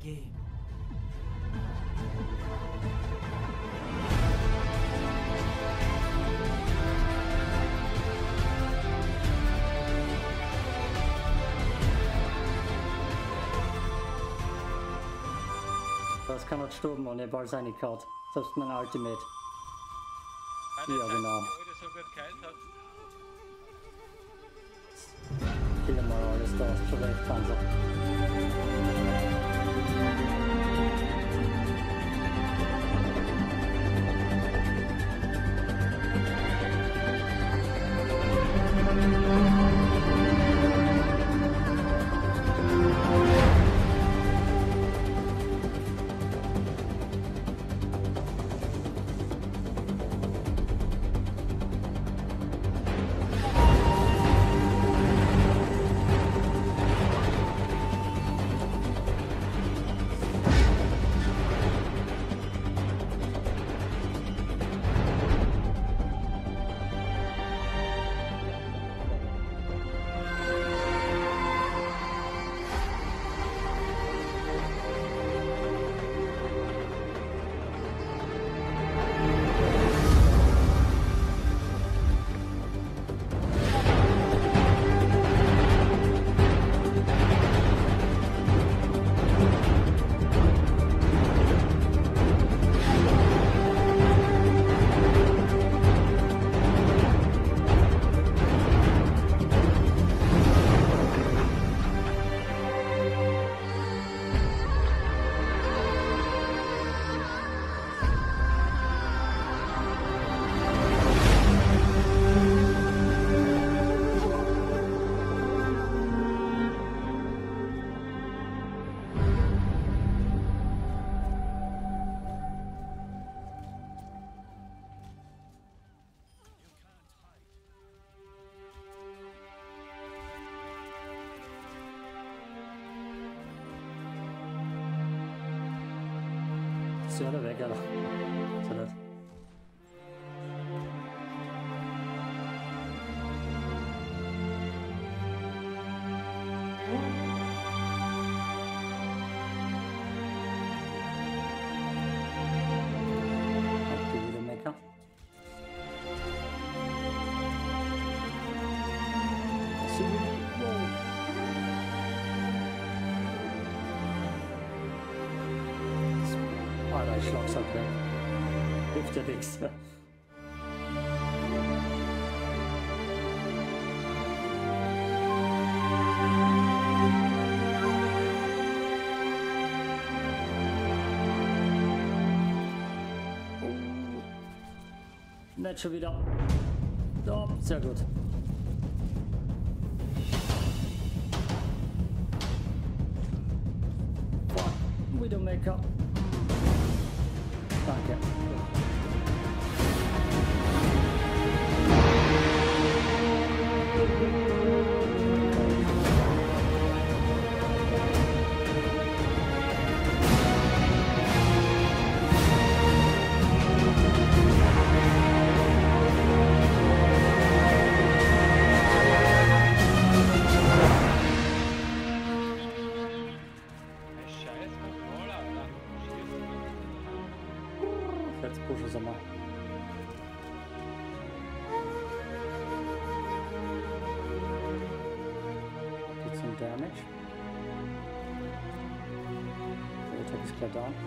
game. Das kann nicht stoppen und er bald seine Karte. Selbst mein Ultimate. Ja, genau. Killen wir alles da, ist schon recht, Hanzo. Ist ja weg, Alter. So das. Okay, wieder Mecker. Alter, ich schlag's halt weg. Hilft ja nichts. Nicht schon wieder. Oh, sehr gut. Boah, Widowmaker. Danke. Jetzt pushen sie mal. Geht zum Damage. Der Attack ist klar da.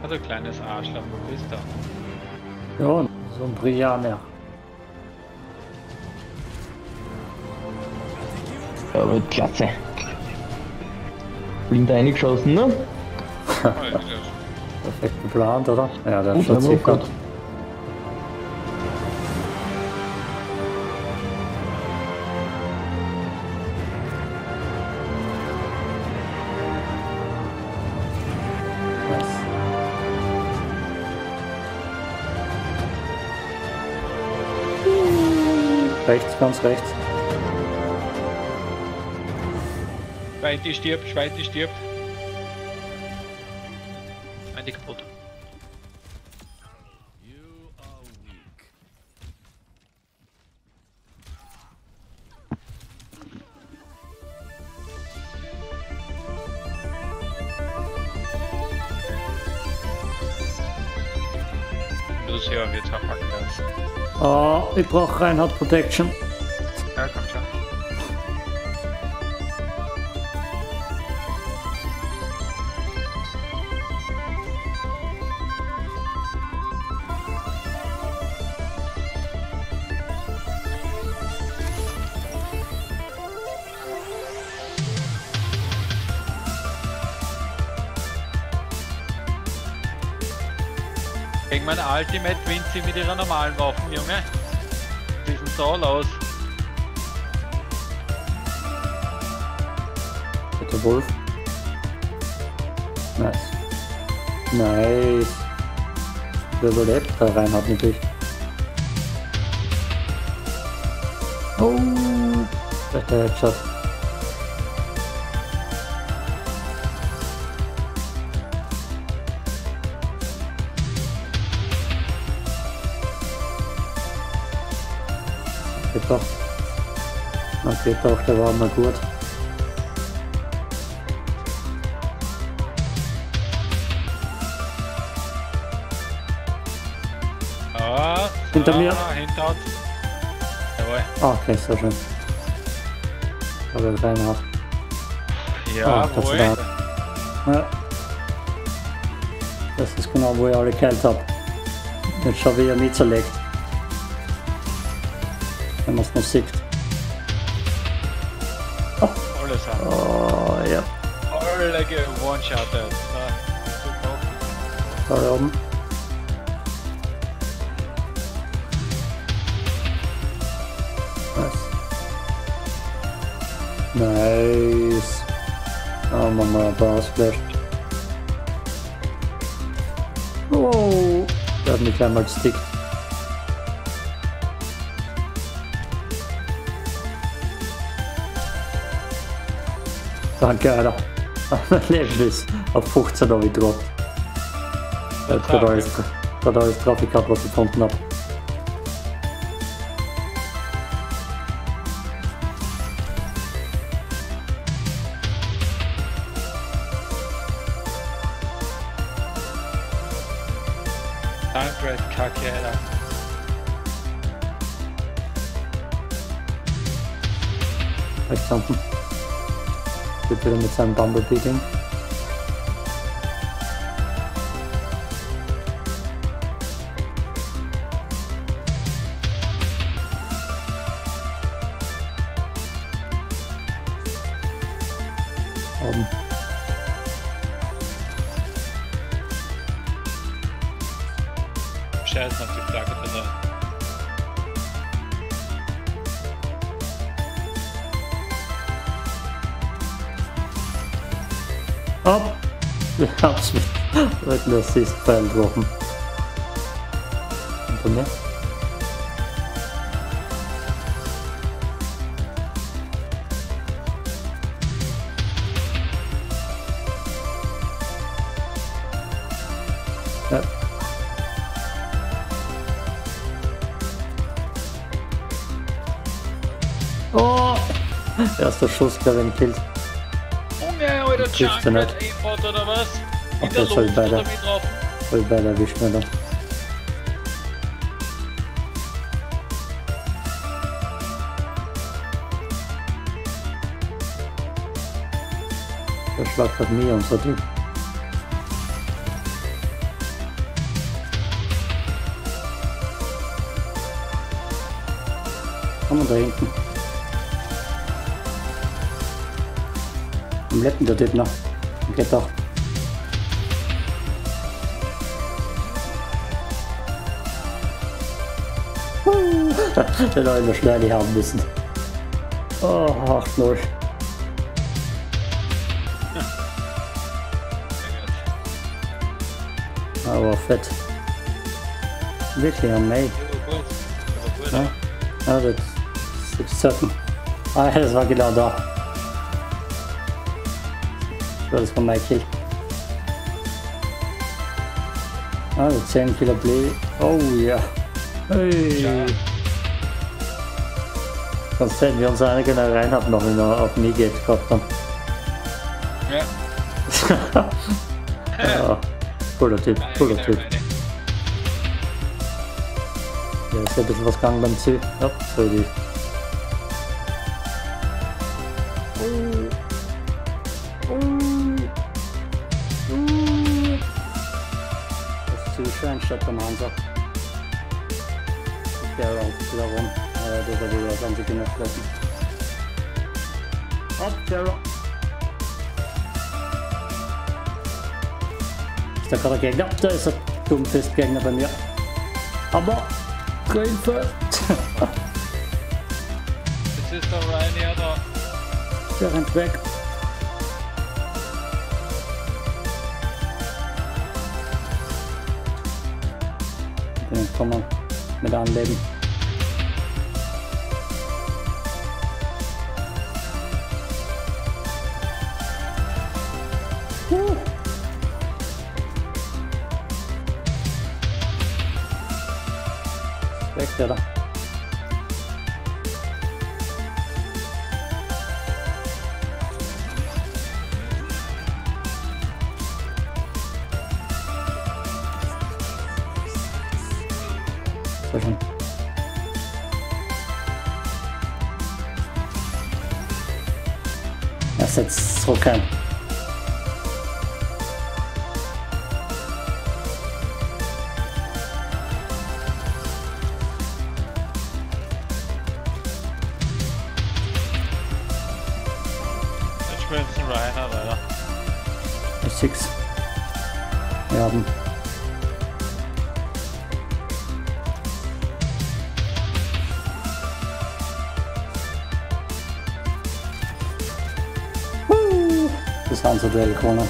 Also kleines Arschloch, wo bist du? Ja, so ein Brianer. Ja, aber klasse. Blind reingeschossen, ne? Perfekt geplant, oder? Ja, der Und schaut aber sich gut. gut. Rechts, ganz rechts. Schweiti stirbt, Schweiti stirbt. Eine kaputt. Los, ja, wir zerpacken das. Oh, ich brauche Reinhard Protection. Ja, komm schon. Gegen meine Ultimate gewinnt sie mit ihrer normalen Waffen, Junge. Die sind so los. Bitte Wolf. Nice. Nice. Wer überlebt? Der Reinhard natürlich. Oh. Der Headshot. Geht doch. Okay, doch, der war mal gut. Ah, Hinter mir. Hinter uns. Jawohl. Ah, okay, so schön. Aber Reinhard. Jawohl. Ja. Das ist genau, wo ich alle geheilt habe. Jetzt schau, wie er mich zerlegt. Wenn man es noch sieht. Oh, Alles an. oh ja. Alle gewone-shottet. Da oben. Nice. Ah, machen wir ein paar ausgelöscht. Oh, der hat mich gleich mal gestickt. Danke, Alter. Mein Leben ist auf 15 habe ich gedroppt. Da hat alles drauf gehabt, was ich gefunden habe. Kacke, Alter. Rechts unten. Geht wieder mit seinem Bumblebee-Ding. Oben. Scheiße, auf die Flagge drin. Hopp! Ich hab's mit einem Assist-Pfeil getroffen. Hinter mir. Ja. Oh! Erster Schuss, glaube ich, gekillt. Junge, Alter, Trifft er nicht. Aimbot oder was? Ach, In der das soll Luft beide. oder mit drauf? Voll beide erwischt mir da. Der schlagt auf mich und so Typ. Komm mal da hinten. Am lebt denn der Typ noch? Geht doch. Den habe ich noch schnell nicht haben müssen. Oh, 8-0. Aber fett. Wirklich am Mai. Ja, ja, das ist certain. Ah ja, das war genau da. So, das war mein Kill. Ah, 10 Killer Play. Oh ja. Hey. Sonst hätten wir uns einige reinhaben noch, wenn wir auf mich geht gehabt haben. Ja. Ja. Cooler Typ, cooler Typ. Ja, ist ja ein bisschen was gegangen beim Ziel. Ja, so die. Das Ziel schön statt beim Hanso. Der läuft wieder rum. Der wird wieder das ganze Kinder fressen. Ab, Terror! Ist da gerade ein Gegner? Da ist ein Dummfist-Gegner bei mir. Aber Hilfe! Jetzt ist der Ryan ja da. Der rennt weg. Den kann man mit anleben. Weg, der da. So schon. Er setzt zurück ein. Jetzt ein Ryan weiter. 6. Wir haben. Das Hanzo-Duell gewonnen.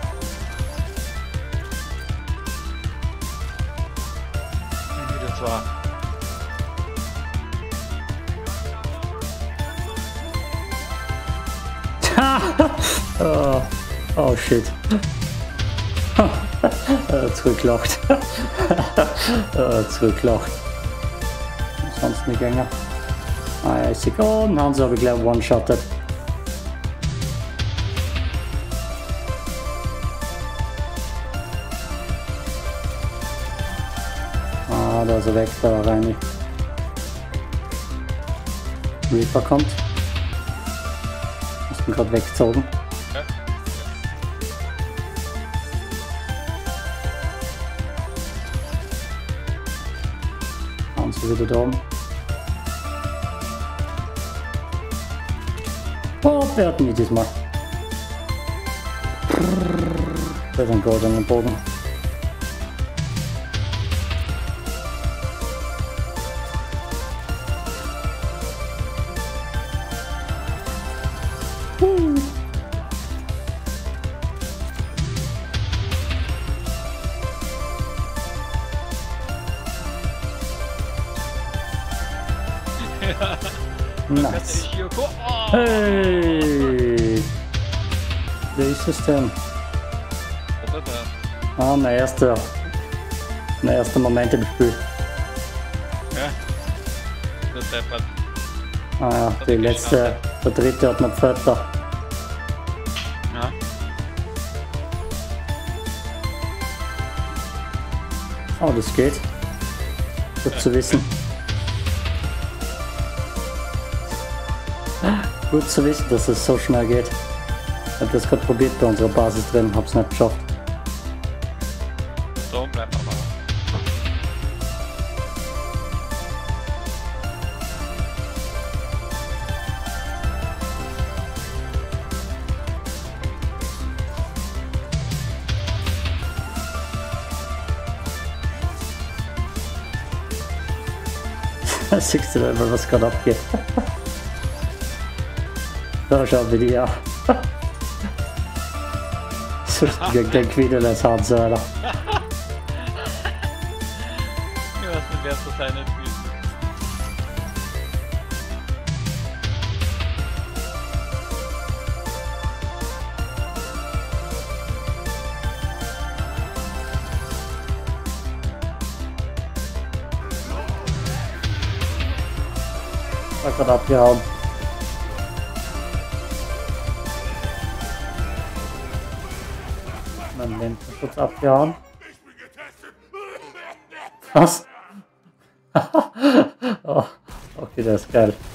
Wieder zwar. Oh, oh shit. Zurückgelacht. Zurückgelacht. Sonst nicht länger. Ah ja, ist egal. Oh, und Hanzo habe ich gleich one-shottet. Ah, da ist er weg, da war rein. Reaper kommt. Ich bin gerade weggezogen. Ja. Hansi wieder da oben. Oh, wer hat mich diesmal? Da ist ein Gold an den Boden. Nice. Hey! Wer ist es denn? Ah, mein erster Moment im Spiel. Ja. Der Deppert. Ah ja, die letzte, der dritte hat noch Pfötter. Ja. Oh, das geht. Gut zu wissen. Gut zu wissen, dass es so schnell geht. Ich habe das gerade probiert bei unserer Basis drin, hab's nicht geschafft. So, bleibt aber. Siehst du immer, was gerade abgeht? Da schauen wir die ja. So gegen den Quidel als Hanzo, Alter. Ich weiß nicht, wer zu seinen Füßen. War gerade abgehauen. Mein Lendenschutz abgehauen. Was? Oh, okay, das ist geil.